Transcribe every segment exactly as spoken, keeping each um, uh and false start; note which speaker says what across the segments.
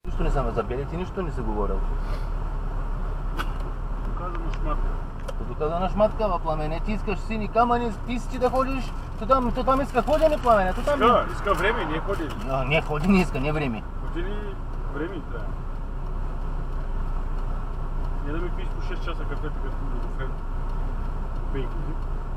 Speaker 1: Нищо не съм за белите, нищо не си говорил.
Speaker 2: Доказано шматка.
Speaker 1: Доказана шматка, в Пламене, ти искаш сини камъни, ти си да ходиш, то там, то там иска ходене, Пламене, то там...
Speaker 2: Иска, иска време, не ходи.
Speaker 1: А, не ходи, не иска, не време.
Speaker 2: Ходи ли време трябва. Не да ми пиеш по шест часа кафето, като го дофрем. Бейко, не?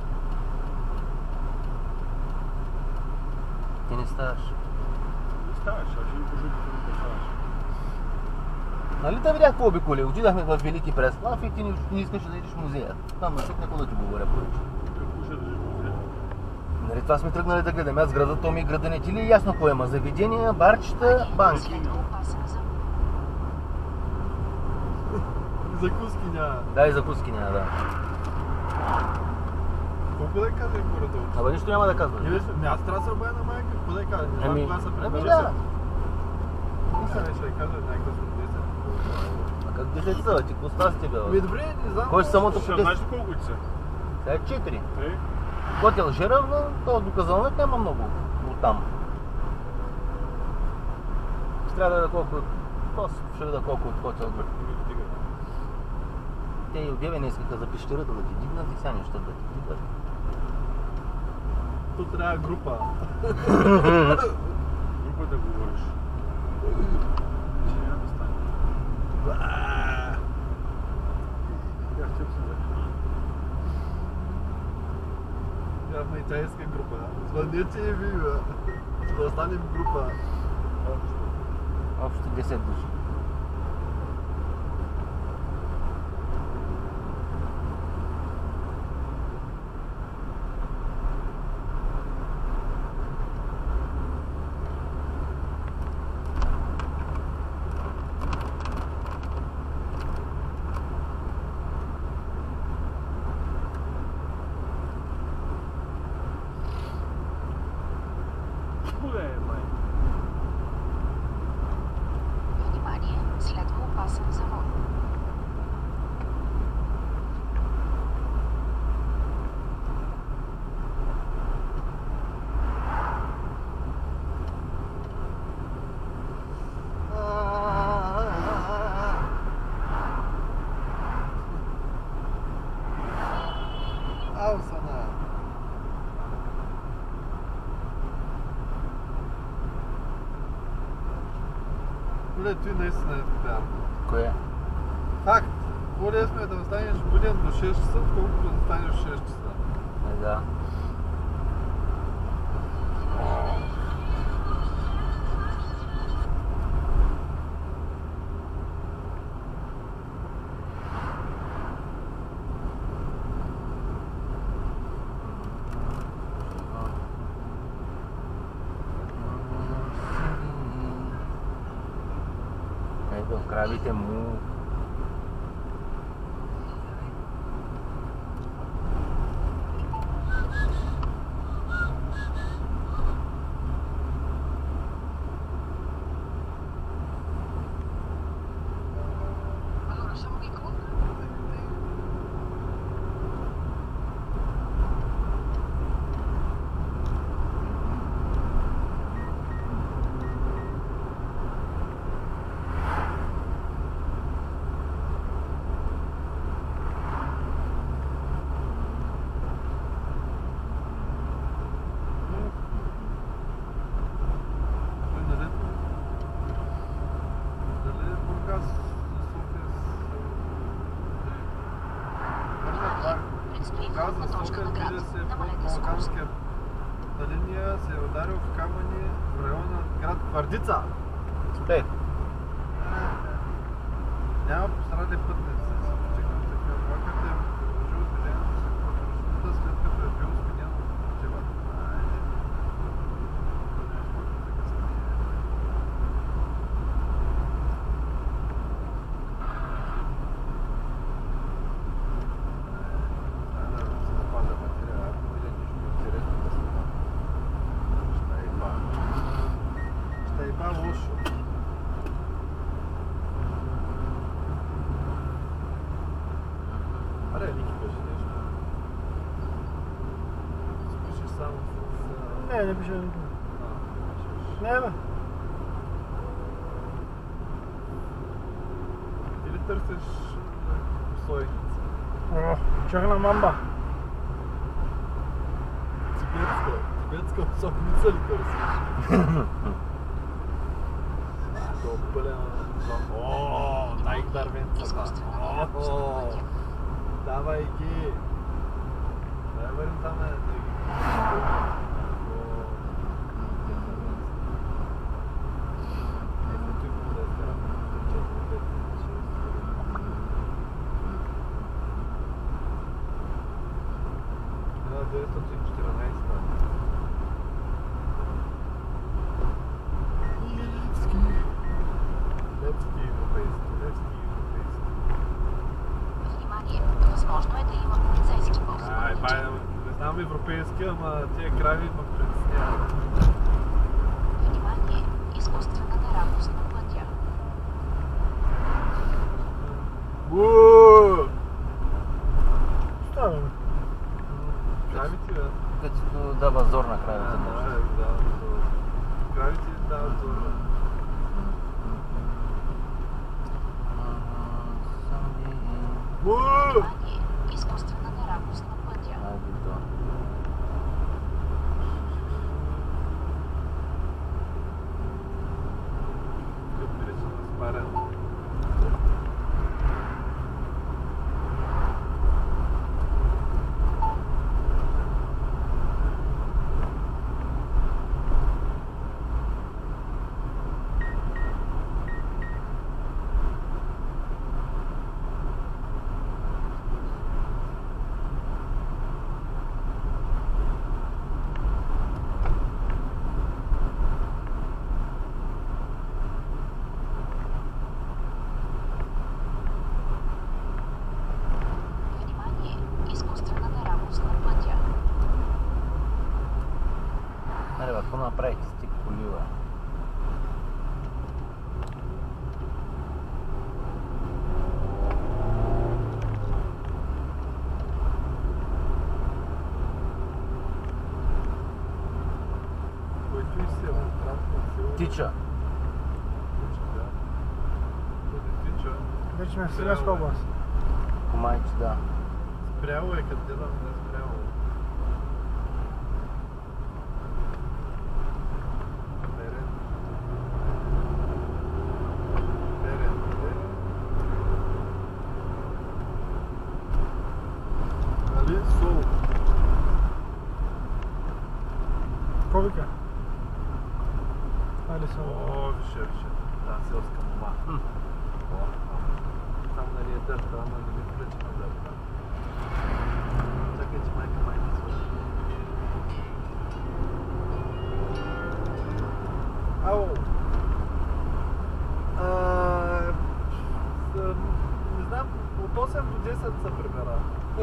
Speaker 1: Ти не ставаш.
Speaker 2: Не ставаш, а ще ми пожуди, като ставаш.
Speaker 1: Нали да видях какво обиколи? Отидахме в Велики Преслав и ти не, не искаш да идеш в музея. Там на всеки да ти говоря повече.
Speaker 2: Какво ще държиш в музея?
Speaker 1: Нали това сме тръгнали да гледаме. Аз града, то ми града не ти ли е ясно кое има? Заведения, барчета, банки.
Speaker 3: Закуски няма.
Speaker 1: Да, и закуски няма, да.
Speaker 3: Колко да кажем хората?
Speaker 1: Абе нищо няма да казвам.
Speaker 3: Или не, аз трябва да се обая на майка, какво да кажа? Не знам
Speaker 1: Ами,
Speaker 3: кога се
Speaker 1: ами
Speaker 3: прибера.
Speaker 1: да.
Speaker 3: Не се ще да кажа някакъв десет.
Speaker 1: А как десет са? Ти какво става с тебе?
Speaker 3: Ами добре, не знам.
Speaker 1: Кой ще самото
Speaker 2: Ще
Speaker 1: по
Speaker 2: знаеш
Speaker 1: десет?
Speaker 2: ли колко са?
Speaker 1: Сега е четири.
Speaker 2: Тъй?
Speaker 1: Готел жирав, но то доказалник няма много оттам. Ще трябва да видя колко... Просто ще видя колко от Готел. Те и обявени искаха за пещерата да ти дигнат и сега неща да ти дигнат.
Speaker 3: Тут трябва група.
Speaker 2: Група да говориш. Ще няма да стане. Как ще се закрива?
Speaker 3: Явно и тя иска група. Звънете и ви, бе. За да останем група.
Speaker 1: Общо десет души.
Speaker 3: Оле, ти наистина е вярно.
Speaker 1: Кое?
Speaker 3: Факт! По-лесно е да останеш буден до шест часа, отколкото да останеш в шест часа.
Speaker 1: Е, да. Ето, кравите му.
Speaker 3: Линия се е ударил в камъни в района град Твърдица.
Speaker 1: Успех.
Speaker 3: Няма пострадали пътници. Влакът е продължил движението си по маршрута, след като е бил сменен от локомотива.
Speaker 1: Не, не пише. Не, бе.
Speaker 3: търсиш слойница.
Speaker 4: О, черна мамба.
Speaker 3: Тибетска. Тибетска особница ли търсиш? То пълен... О, дай дървенцата. О, давай ги. Дай вървим там да ги. деветстотин и четиринадесета. Левски. Левски европейски. Левски европейски.
Speaker 5: Внимание, възможно е да има полицейски пост.
Speaker 3: Ай, бай, не знам европейски, ама тия крави ме притесняват.
Speaker 5: Внимание, изкуствена неравност на пътя.
Speaker 3: Ууу!
Speaker 4: Става, бе.
Speaker 3: Кравите, бе.
Speaker 1: Като дава зор на кравите.
Speaker 3: Да, да, да. Кравите дават зор. Ууу!
Speaker 5: Внимание, изкуствена неравност на пътя.
Speaker 1: Айде то.
Speaker 3: Тук били са разпарен.
Speaker 5: Внимание, изкуствена неравност на пътя.
Speaker 1: Аре, бе, какво направихте с тия коли, бе?
Speaker 3: Който и си е в транспорт, сигурно.
Speaker 1: Тича.
Speaker 3: Тича, да. Ходи тича.
Speaker 4: Вече сме в Силянска област.
Speaker 1: Комайче, да.
Speaker 3: Спряло е, като гледам, не е спряло. Берен. Берен, берен. Нали? Сол.
Speaker 4: Какво вика? Това ли са?
Speaker 3: О, више, више. Да, селска мома. О, там нали е дърта, ама не ми пречи на дърта. Чакай, че майка майка свърши. Ау! А, с- не знам, от осем до десет се прибера.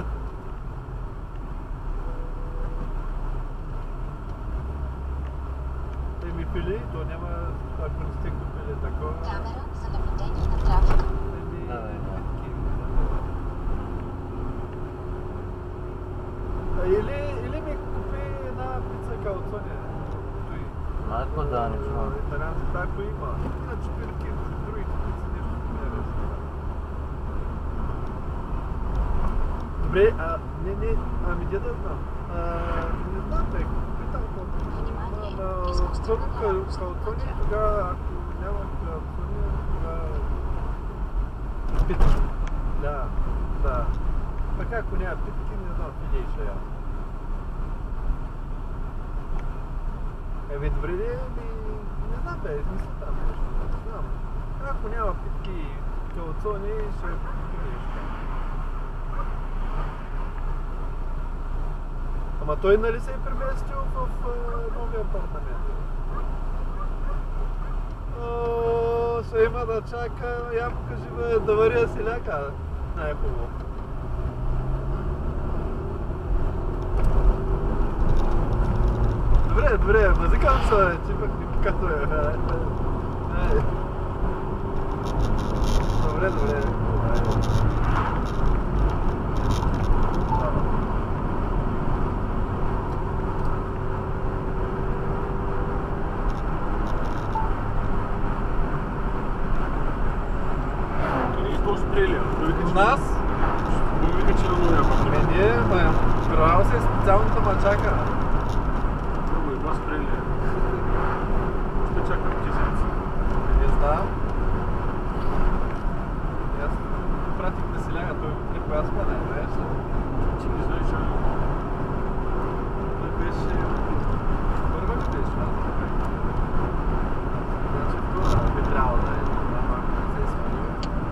Speaker 3: Еми пили, то няма, ако не сте купили такова.
Speaker 5: Камера за наблюдение на трафика.
Speaker 3: Еми,
Speaker 1: Да, да, да.
Speaker 3: битки. А Или, или ми купи една пица калцони. Той.
Speaker 1: Майко, да, не чувам.
Speaker 3: Италианци тако има. Иначе пирки, другите пици нещо не е разбира. Добре, а не, не, ами де да знам. А, не знам, бе, питам какво.
Speaker 5: Внимание,
Speaker 3: Ама,
Speaker 5: изкуствена
Speaker 3: първо
Speaker 5: неравност на
Speaker 3: калцони,
Speaker 5: пътя.
Speaker 3: тогава, ако няма калцони, тогава питки. Да, да. Пък ако няма питки, не знам, филей ще я. Еми, добре ли? Еми, не знам, бе, измисля там нещо. Не знам. Ако няма питки и калцони, ще филей ще. Ама той нали се е преместил в а, новия апартамент? О, ще има да чака, я покажи бе, да вари да си ляка. Най-хубаво. Добре, добре, мазикам се, че пък не като е. Ай. Добре, добре.
Speaker 2: Къде използваш Австралия. Той вика,
Speaker 3: У
Speaker 2: че-
Speaker 3: нас,
Speaker 2: Той вика, че на новия път.
Speaker 3: ме ние, ме, правил се специалната мачака.
Speaker 2: Много е, Австралия. Ще чакам тизенци.
Speaker 3: Не знам. И аз пратих да си ляга, той утре коя смена е, знаеш ли?
Speaker 2: Ти не знаеш, а...
Speaker 3: Той беше... Първа ли беше? Аз не бях. Значи втора би трябвало да е. Не знам, ако не се е свалил.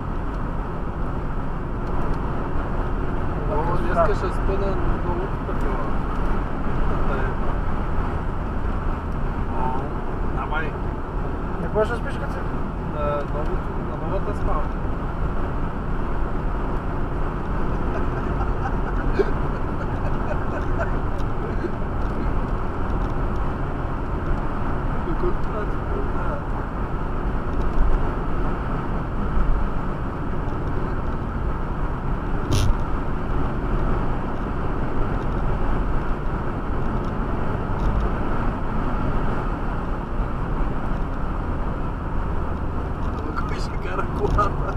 Speaker 3: О, днеска ще спъна много такива. О, давай.
Speaker 4: На кой ще спиш, като си?
Speaker 3: На, новото, на новата спалня. Колко прати да. Кой ще кара колата?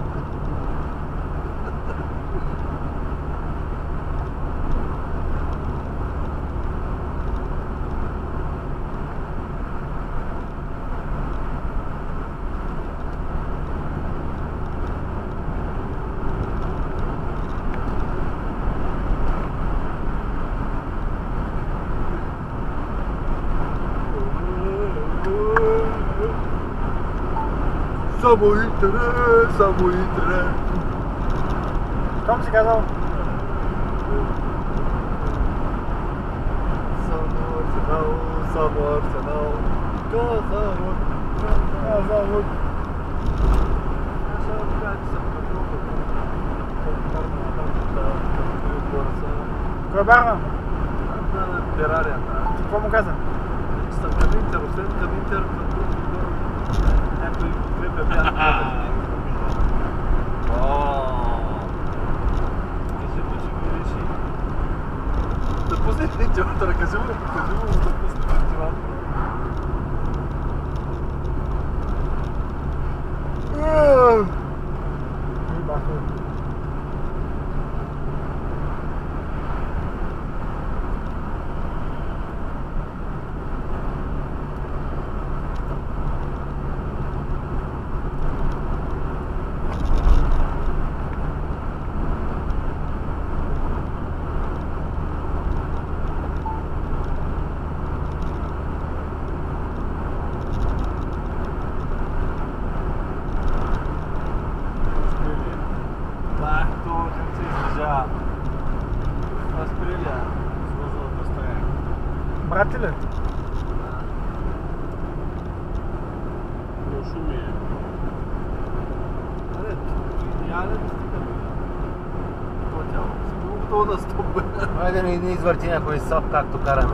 Speaker 3: Само интерес, само интерес.
Speaker 4: Comme си казал?
Speaker 3: Само Арсенал, само Арсенал. Казал,
Speaker 4: Казал,
Speaker 3: аз ще кажа, че съм като
Speaker 4: кой е Барна?
Speaker 3: на Ферарията.
Speaker 4: Ти какво му каза?
Speaker 3: Съм към Интер, освен към Интер, към друг отбор, някой подкрепя бяха. Кажи му, че го реши. Да пусне вентилатора, кажи му, кажи му да пусне вентилатора.
Speaker 4: И баху.
Speaker 3: Да, това как се излежа. Австралия, сложната страна.
Speaker 4: Брат ти ли?
Speaker 2: Но шуми е.
Speaker 3: Аре, идеален стига, бе. Това тяло. Сигурно това да стоп, бе.
Speaker 1: Хайде не, не извърти някой сап, както караме.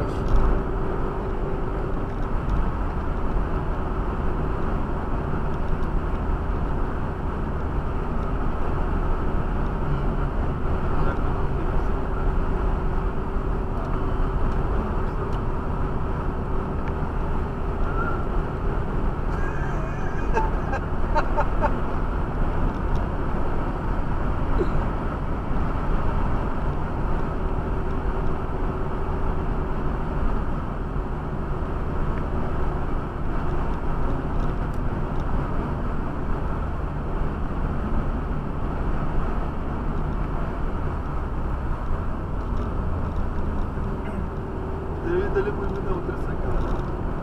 Speaker 3: Да види дали му мина утре сега.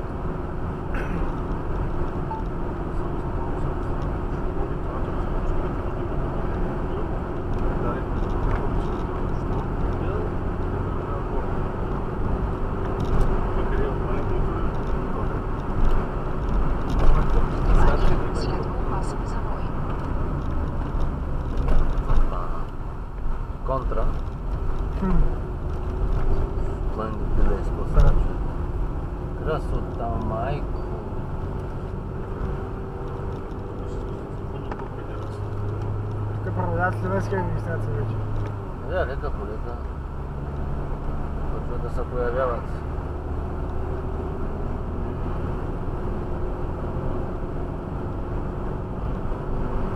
Speaker 3: Да,
Speaker 5: Следва опасен завой.
Speaker 1: Контра.
Speaker 4: Хм.
Speaker 1: Мънги биле способни. Красота, майко.
Speaker 4: Тук продават следваща администрация вече.
Speaker 1: Да, лека по лека. Почва да се появяват.